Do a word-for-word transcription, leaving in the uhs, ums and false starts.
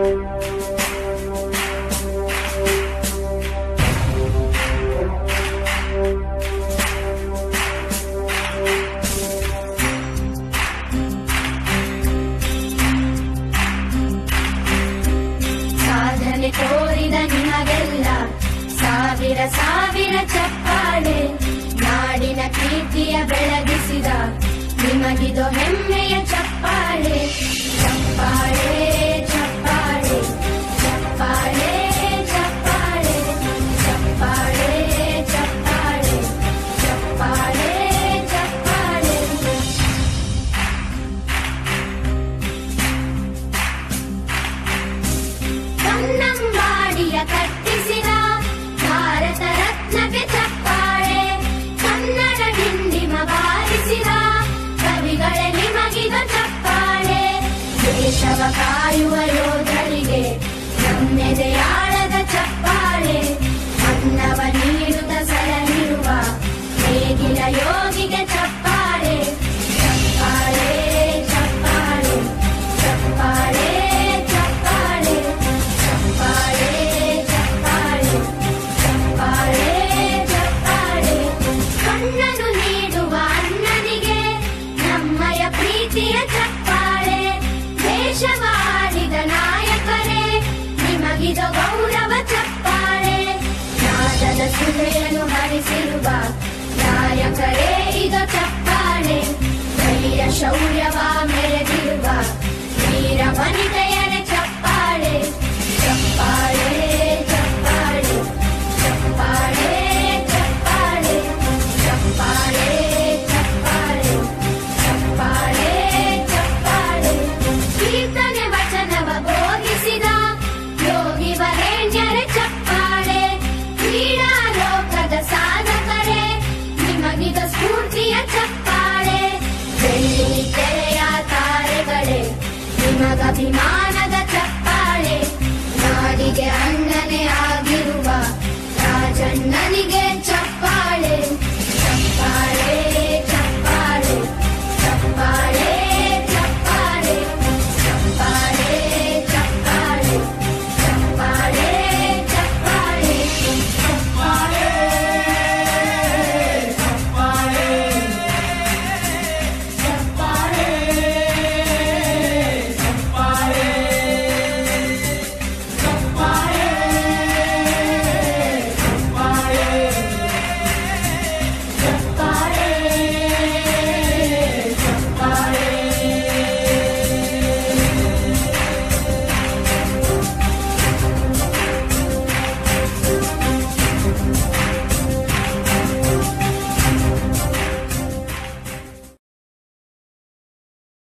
ತೋರಿದ ನಿಮಗೆಲ್ಲ ಸಾವಿರ ಸಾವಿರ ಚಪ್ಪಾಳೆ, ನಾಡಿನ ಕೀರ್ತಿಯ ಬೆಳಗಿಸಿದ ನಿಮಗಿದು ಹೆಮ್ಮೆಯ ಚಪ್ಪಾಳೆ. ಚಪ್ಪಾಳೆ ಚಪ್ಪಾಳೆ ಚಪ್ಪಾಳೆ ಚಪ್ಪಾಳೆ ಚಪ್ಪಾಳೆ ಚಪ್ಪಾಳೆ ಚಪ್ಪಾಳೆ ಚಪ್ಪಾಳೆ. ಕನ್ನಂಬಾಡಿಯ ಕಟ್ಟಿಸಿದ ಭಾರತ ರತ್ನಕ್ಕೆ ಚಪ್ಪಾಳೆ, ಕನ್ನಡ ಡಿಂಡಿಮ ಬಾರಿಸಿದ ಕವಿಗಳೇ ನಿಮಗಿದು ಚಪ್ಪಾಳೆ. ದೇಶವ ಕಾಯುವ ಯೋಧರಿಗೆ ನಮ್ಮೆದೆಯಾಳದ ಚಪ್ಪಾಳೆ, ಅನ್ನವ ನೀಡುತ್ತ ಸಲಹಿರುವ ನೇಗಿಲ ಯೋಗಿಗೆ ಚಪ್ಪಾಳೆ. ಚಪ್ಪಾಳೆ ಚಪ್ಪಾಳೆ ಚಪ್ಪಾಳೆ ಚಪ್ಪಾಳೆ ಚಪ್ಪಾಳೆ ಚಪ್ಪಾಳೆ ಚಪ್ಪಾಳೆ ಚಪ್ಪಾಳೆ. ಕಣ್ಣನು ನೀಡುವ ಅಣ್ಣನಿಗೆ ನಮ್ಮಯ ಪ್ರೀತಿಯ ಚಪ್ಪಾಳೆ, ದೇಶವಾಡಿದ ನಾಯಕರೇ ನಿಮಗಿದು ಗೌರವ ಚಪ್ಪಾಳೆ. ನಾದದ ಸುಳೆಯನ್ನು ಹರಿಸಿರುವ ನಾಯಕರೇ ಇದು ಚಪ್ಪಾಳೆ, ಧೈರ್ಯ ಶೌರ್ಯವ ಮೆರೆದಿರುವ ವೀರ ವನಿತೆಯರ ಚಪ್ಪಾಳೆ. ಚಪ್ಪಾಳೆ ಚಪ್ಪಾಳೆ ಚಪ್ಪಾಳೆ ಚಪ್ಪಾಳೆ ಚಪ್ಪಾಳೆ ಚಪ್ಪಾಳೆ ಚಪ್ಪಾಳೆ ಚಪ್ಪಾಳೆ. ಕೀರ್ತನೆ ವಚನವ ಬೋಧಿಸಿದ ಯೋಗಿ ವರೇಣ್ಯರ ಚಪ್ಪಾಳೆ, ಕ್ರೀಡಾ ಲೋಕದ ಸಾಧಕರೇ ನಿಮಗಿದು ಸ್ಫೂರ್ತಿಯ ಚಪ್ಪಾಳೆ. ಬೆಳ್ಳಿ ತೆರೆಯ ತಾರೆಗಳೇ ನಿಮಗಭಿಮಾನದ ಚಪ್ಪಾಳೆ, ನಾಡಿಗೆ